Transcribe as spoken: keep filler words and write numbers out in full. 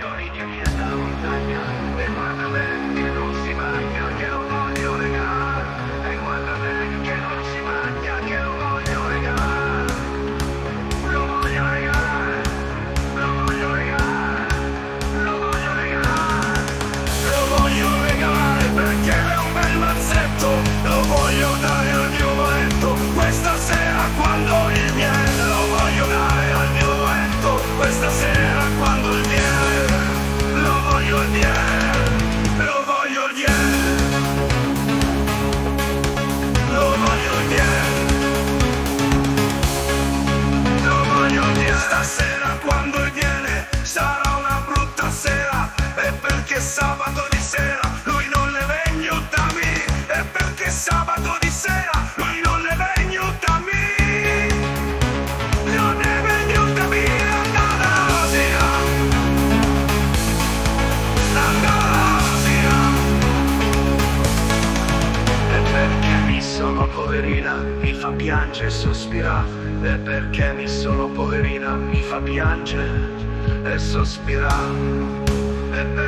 Stasera quando viene sarà una brutta sera, e perché sabato di sera lui non le vegno da me, e perché sabato di sera lui non le vegno da me, non ne vegno da me, Andalusia, Andalusia. E perché mi sono poverina, mi fa piangere e sospirare. E perché mi sono poverina, mi fa piangere e sospirare.